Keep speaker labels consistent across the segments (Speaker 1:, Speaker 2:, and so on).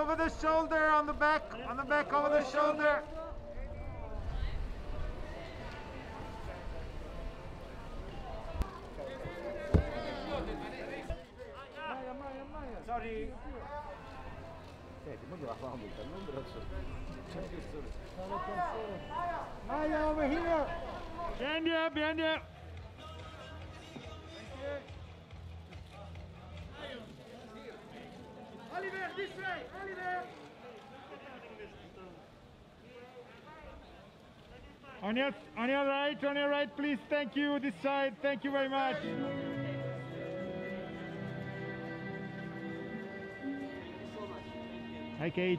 Speaker 1: over the shoulder, on the back, over the shoulder. Sorry.
Speaker 2: Senti, ma la famo multa, non braccio.
Speaker 1: Maya, over here. Behind you, behind you. Oliver, this way, Oliver. On your right, please. Thank you. This side. Thank you very much. Hi, Kate.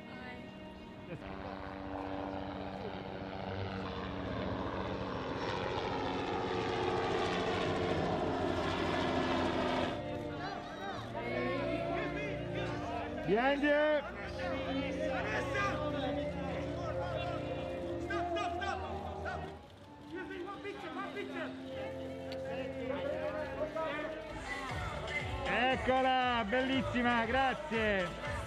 Speaker 1: Behind you. Stop. Excuse me, one picture. Eccola, bellissima, grazie.